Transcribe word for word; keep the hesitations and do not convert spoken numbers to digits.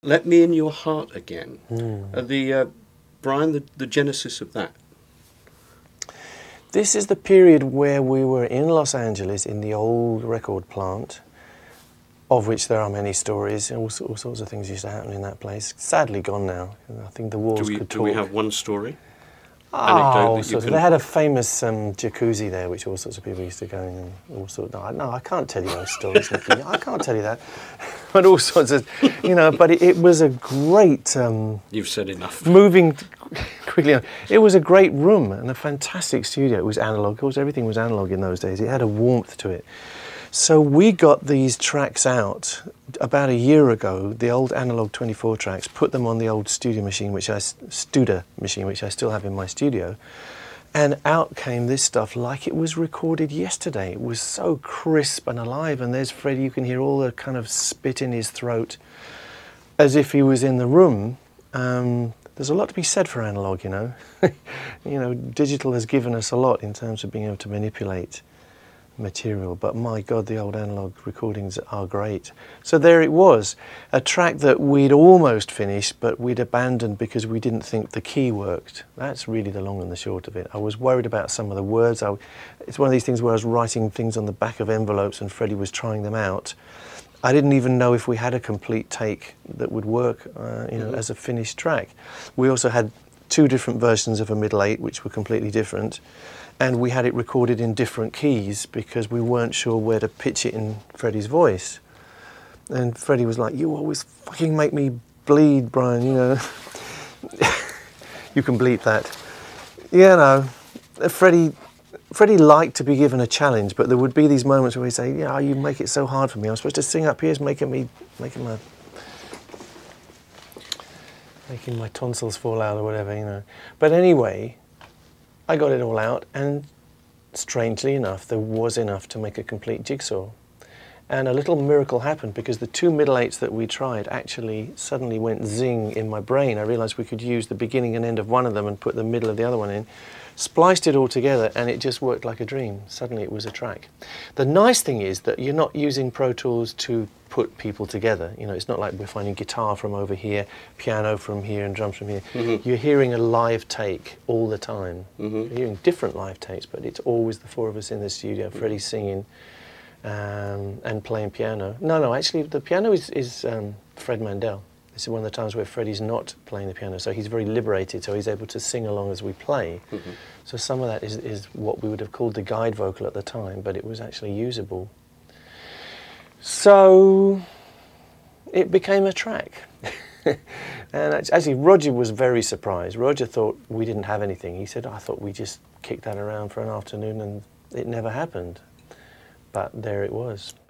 Let Me In Your Heart Again. Mm. Uh, the uh, Brian, the, the genesis of that. This is the period where we were in Los Angeles in the old record plant, of which there are many stories. All, all sorts of things used to happen in that place. Sadly gone now. I think the walls Do we, could do talk. we have one story? Oh, Anecdote that you sorts of- can- they had a famous um, jacuzzi there, which all sorts of people used to go in. And all sorts. No, I- no, I can't tell you those stories, Nicky. I can't tell you that. But all sorts of, you know. But it, it was a great. Um, You've said enough. moving quickly on. It was a great room and a fantastic studio. It was analog. Of course, everything was analog in those days. It had a warmth to it. So we got these tracks out about a year ago, the old analog twenty-four tracks, put them on the old studio machine, which I, Studer machine, which I still have in my studio. And out came this stuff like it was recorded yesterday. It was so crisp and alive. And there's Freddie, you can hear all the kind of spit in his throat as if he was in the room. Um, there's a lot to be said for analog, you know. You know, digital has given us a lot in terms of being able to manipulate material, but my God, the old analog recordings are great. So there it was, a track that we'd almost finished, but we'd abandoned because we didn't think the key worked. That's really the long and the short of it. I was worried about some of the words. I, it's one of these things where I was writing things on the back of envelopes and Freddie was trying them out. I didn't even know if we had a complete take that would work, uh, you know, mm-hmm. as a finished track. We also had two different versions of a middle eight, which were completely different. And we had it recorded in different keys because we weren't sure where to pitch it in Freddie's voice. And Freddie was like, you always fucking make me bleed, Brian, you know. You can bleep that. You know, Freddie, Freddie liked to be given a challenge, but there would be these moments where he'd say, yeah, you make it so hard for me. I'm supposed to sing up here, it's making me, making my, making my tonsils fall out or whatever, you know. But anyway, I got it all out, and strangely enough, there was enough to make a complete jigsaw. And a little miracle happened because the two middle eights that we tried actually suddenly went zing in my brain. I realized we could use the beginning and end of one of them and put the middle of the other one in, spliced it all together, and it just worked like a dream. Suddenly it was a track. The nice thing is that you're not using Pro Tools to put people together. You know, it's not like we're finding guitar from over here, piano from here, and drums from here. Mm-hmm. You're hearing a live take all the time. Mm-hmm. You're hearing different live takes, but it's always the four of us in the studio. Mm-hmm. Freddie singing um, and playing piano. No, no, actually, the piano is, is um, Fred Mandel. This is one of the times where Freddie's not playing the piano, so he's very liberated, so he's able to sing along as we play. Mm-hmm. So some of that is, is what we would have called the guide vocal at the time, but it was actually usable. So it became a track. And actually Roger was very surprised. Roger thought we didn't have anything. He said, I thought we just kicked that around for an afternoon and it never happened. But there it was.